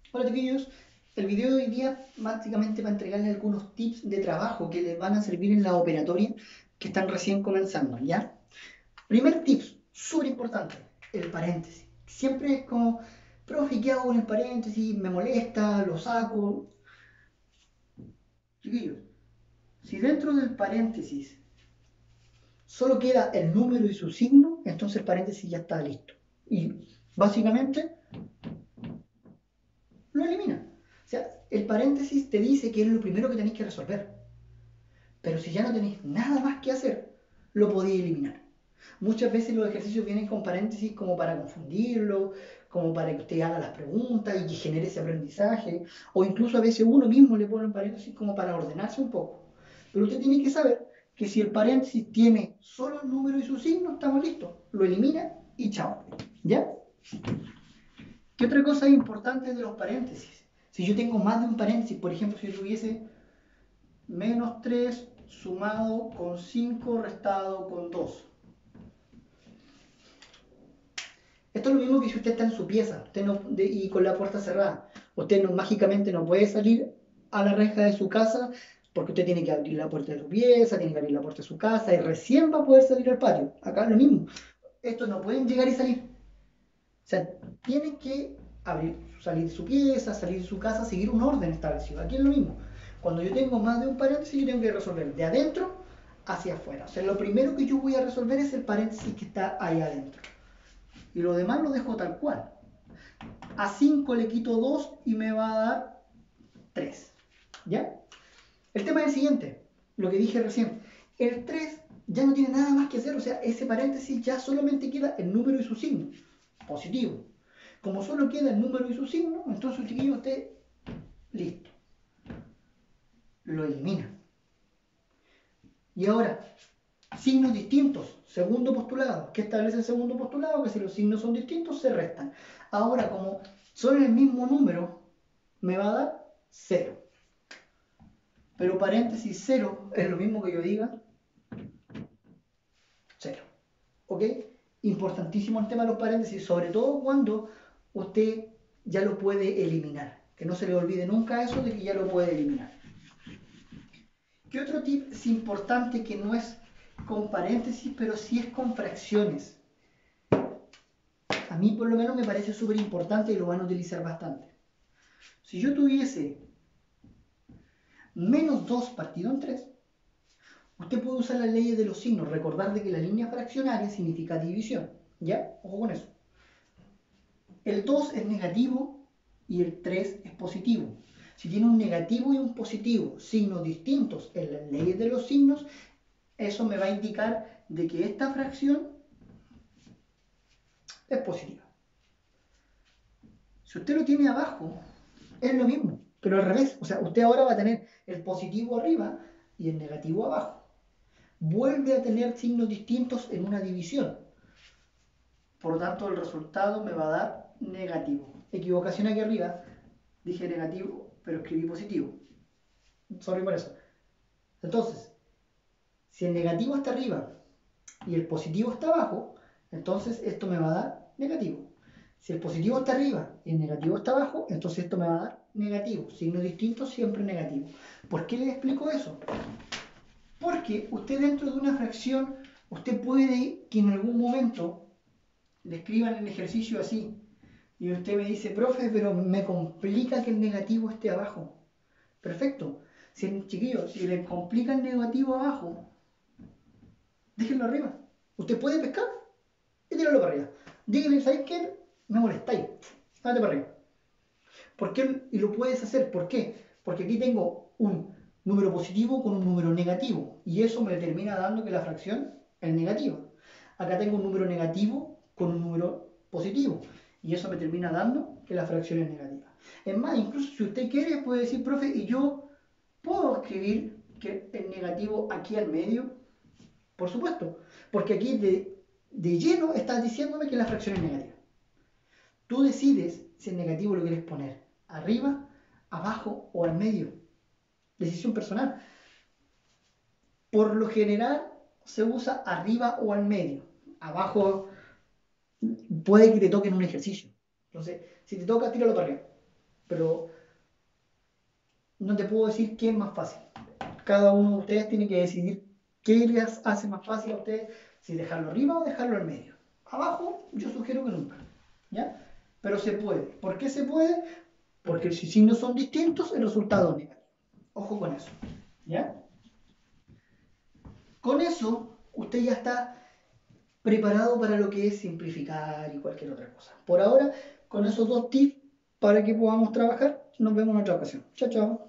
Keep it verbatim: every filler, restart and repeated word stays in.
Hola chiquillos, el video de hoy día básicamente va a entregarles algunos tips de trabajo que les van a servir en la operatoria que están recién comenzando, ¿ya? Primer tip, súper importante, el paréntesis. Siempre es como, profe, ¿qué hago con el paréntesis? Me molesta, lo saco. Chiquillos, si dentro del paréntesis solo queda el número y su signo, entonces el paréntesis ya está listo. Y básicamente lo elimina. O sea, el paréntesis te dice que es lo primero que tenéis que resolver. Pero si ya no tenéis nada más que hacer, lo podéis eliminar. Muchas veces los ejercicios vienen con paréntesis como para confundirlo, como para que usted haga las preguntas y que genere ese aprendizaje, o incluso a veces uno mismo le pone un paréntesis como para ordenarse un poco. Pero usted tiene que saber que si el paréntesis tiene solo el número y su signo, estamos listos. Lo elimina y chao. ¿Ya? ¿Qué otra cosa es importante de los paréntesis? Si yo tengo más de un paréntesis, por ejemplo, si yo tuviese menos tres sumado con cinco restado con dos. Esto es lo mismo que si usted está en su pieza usted no, de, y con la puerta cerrada. Usted no, mágicamente no puede salir a la reja de su casa porque usted tiene que abrir la puerta de su pieza, tiene que abrir la puerta de su casa y recién va a poder salir al patio. Acá es lo mismo. Estos no pueden llegar y salir. O sea, tienen que abrir, salir de su pieza, salir de su casa, seguir un orden establecido. Aquí es lo mismo. Cuando yo tengo más de un paréntesis, yo tengo que resolver de adentro hacia afuera. O sea, lo primero que yo voy a resolver es el paréntesis que está ahí adentro. Y lo demás lo dejo tal cual. A cinco le quito dos y me va a dar tres. ¿Ya? El tema es el siguiente, lo que dije recién. El tres ya no tiene nada más que hacer, o sea, ese paréntesis ya solamente queda el número y su signo. Positivo. Como solo queda el número y su signo, entonces chiquillo usted, listo. Lo elimina. Y ahora, signos distintos. Segundo postulado. ¿Qué establece el segundo postulado? Que si los signos son distintos, se restan. Ahora, como son el mismo número, me va a dar cero. Pero paréntesis cero es lo mismo que yo diga cero. ¿Ok? Importantísimo el tema de los paréntesis, sobre todo cuando usted ya lo puede eliminar. Que no se le olvide nunca eso de que ya lo puede eliminar. ¿Qué otro tip es importante que no es con paréntesis, pero sí es con fracciones? A mí por lo menos me parece súper importante y lo van a utilizar bastante. Si yo tuviese menos dos partido en tres, usted puede usar las leyes de los signos, recordar de que la línea fraccionaria significa división. ¿Ya? Ojo con eso. El dos es negativo y el tres es positivo. Si tiene un negativo y un positivo, signos distintos en las leyes de los signos, eso me va a indicar de que esta fracción es positiva. Si usted lo tiene abajo, es lo mismo, pero al revés. O sea, usted ahora va a tener el positivo arriba y el negativo abajo. Vuelve a tener signos distintos en una división. Por lo tanto, el resultado me va a dar negativo. Equivocación aquí arriba. Dije negativo, pero escribí positivo. Sorry por eso. Entonces, si el negativo está arriba y el positivo está abajo, entonces esto me va a dar negativo. Si el positivo está arriba y el negativo está abajo, entonces esto me va a dar negativo. Signo distinto, siempre negativo. ¿Por qué les explico eso? Porque usted dentro de una fracción, usted puede que en algún momento le escriban el ejercicio así. Y usted me dice, profe, pero me complica que el negativo esté abajo. Perfecto. Si, chiquillos, si le complica el negativo abajo, déjenlo arriba. Usted puede pescar y tirarlo para arriba. Díganle, ¿sabes qué? Me molestáis. Date para arriba. ¿Por qué? Y lo puedes hacer. ¿Por qué? Porque aquí tengo un número positivo con un número negativo. Y eso me termina dando que la fracción es negativa. Acá tengo un número negativo con un número positivo. Y eso me termina dando que la fracción es negativa. Es más, incluso si usted quiere, puede decir, profe, y yo puedo escribir que el negativo aquí al medio. Por supuesto. Porque aquí de, de lleno estás diciéndome que la fracción es negativa. Tú decides si el negativo lo quieres poner arriba, abajo o al medio. Decisión personal. Por lo general se usa arriba o al medio. Abajo puede que te toque en un ejercicio. Entonces, si te toca, tíralo para arriba. pero no te puedo decir qué es más fácil. Cada uno de ustedes tiene que decidir qué les hace más fácil a ustedes, si dejarlo arriba o dejarlo al medio. Abajo, yo sugiero que nunca, ¿ya? Pero se puede. ¿Por qué se puede? Porque si signos son distintos, el resultado es negativo. Ojo con eso, ¿ya? Con eso, usted ya está preparado para lo que es simplificar y cualquier otra cosa. Por ahora, con esos dos tips para que podamos trabajar, nos vemos en otra ocasión. Chao, chao.